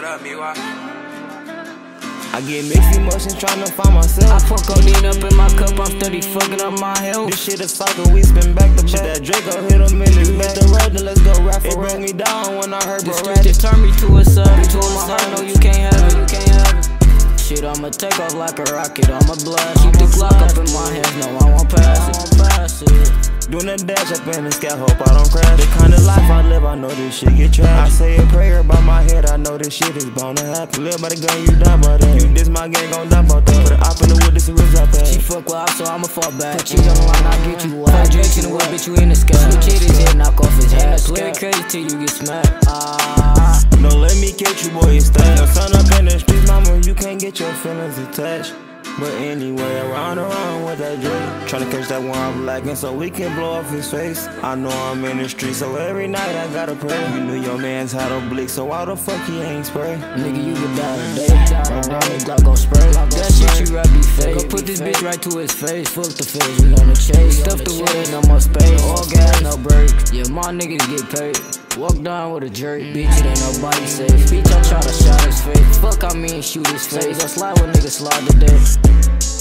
up, Miwa? I get mixed emotions tryna find myself. I fuck on lean up in my cup, I'm steady fucking up my health. This shit a cycle, we spin back to back. Shit that Draco hit him in his back. The road, then let's go rap for it. Broke me down when I heard the bro street just turned me to a sub. Between my heart, no you can't have it, you can't have it. Shit, I'ma take off like a rocket, I'ma blast. Keep the Glock up in my hands, no I won't pass it. Doing a dash up in the sky, hope I don't crash. The kind of life I live, I know this shit get trash. I say a prayer by my head, I know this shit is bound to happen. Live by the gun, you die by that. You diss my gang, gon' die about that. Put a op in the wood, this is out that. She fuck with op, so I'ma fall back. Put cheese on the line, I get you wild. Five drinks in the whip, bitch, you in the sky. Switch hit his head, knock off his head. Play it crazy till you get smacked. Don't let me catch you, boy, it's that. Your son up in the streets, mama, you can't get your feelings attached. But anyway, around with that drink, tryna catch that one I'm lacking so we can blow off his face. I know I'm in the street, so every night I gotta pray. You knew your man's had a blick, so why the fuck he ain't spray? Nigga, you could die today. Right now, the Glock gon' spray. That shit you rap be fake. Go put this bitch right to his face. Fuck the face, we on the chase. Stuff the wood, ain't no more space. All gas, no brakes. Yeah, my niggas get paid. Walk down with a jerk, bitch, it ain't nobody safe. Bitch, I try to shot his face. Fuck, I mean, shoot his face. I slide with niggas slide today.